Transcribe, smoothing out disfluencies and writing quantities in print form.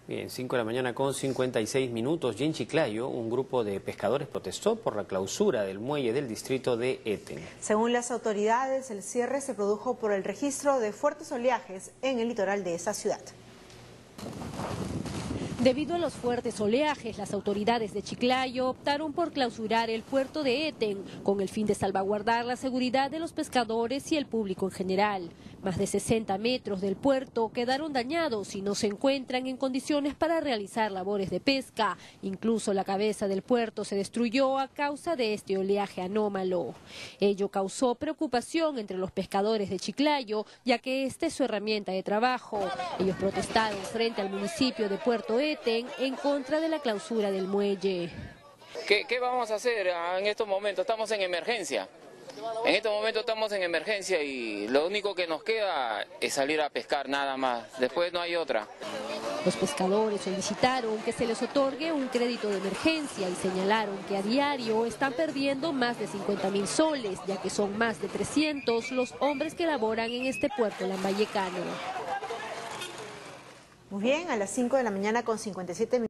Bien, 5 de la mañana con 56 minutos y en Chiclayo un grupo de pescadores protestó por la clausura del muelle del distrito de Eten. Según las autoridades, el cierre se produjo por el registro de fuertes oleajes en el litoral de esa ciudad. Debido a los fuertes oleajes, las autoridades de Chiclayo optaron por clausurar el puerto de Eten con el fin de salvaguardar la seguridad de los pescadores y el público en general. Más de 60 metros del puerto quedaron dañados y no se encuentran en condiciones para realizar labores de pesca. Incluso la cabeza del puerto se destruyó a causa de este oleaje anómalo. Ello causó preocupación entre los pescadores de Chiclayo, ya que esta es su herramienta de trabajo. Ellos protestaron frente al municipio de Puerto Eten en contra de la clausura del muelle. ¿Qué vamos a hacer en estos momentos? Estamos en emergencia. En estos momentos estamos en emergencia y lo único que nos queda es salir a pescar nada más. Después no hay otra. Los pescadores solicitaron que se les otorgue un crédito de emergencia y señalaron que a diario están perdiendo más de 50.000 soles, ya que son más de 300 los hombres que laboran en este puerto lambayecano. Muy bien, a las 5 de la mañana con 57 minutos.